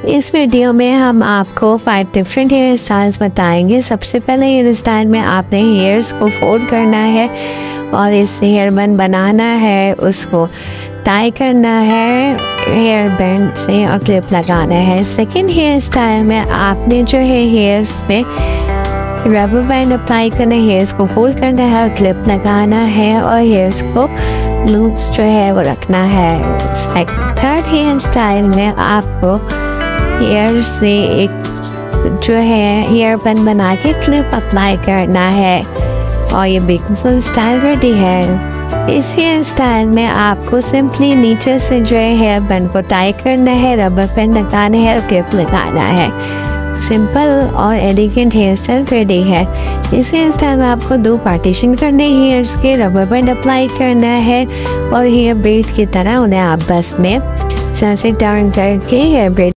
इस वीडियो में हम आपको 5 डिफरेंट हेयर स्टाइल्स बताएंगे। सबसे पहले हेयर स्टाइल में आपने हेयर्स को फोल्ड करना है और इस हेयर बन बनाना है, उसको टाई करना है हेयर बैंड से और क्लिप लगाना है। सेकंड हेयर स्टाइल में आपने जो है हेयर्स पे रबर बैंड अप्लाई करना है, हेयर्स को फोल्ड करना है और क्लिप लगाना है और हेयर्स को लूज जो है वो रखना है। थर्ड हेयर स्टाइल में आपको हेयर से एक जो है हेयर बन बना के क्लिप अप्लाई करना है और ये बिल्कुल स्टाइल रेडी है। इस हेयर स्टाइल में आपको सिंपली नीचे से जो है हेयर बन को टाई करना है, रबर बैंड लगाना है और क्लिप लगाना है। सिंपल और एलिगेंट हेयर स्टाइल रेडी है। इस हेयर स्टाइल में आपको 2 पार्टीशन करने हेयर्स के, रबर बैंड अप्लाई करना है और हेयर ब्रेड की तरह उन्हें आप बस में से टर्न करके हेयर ब्रेड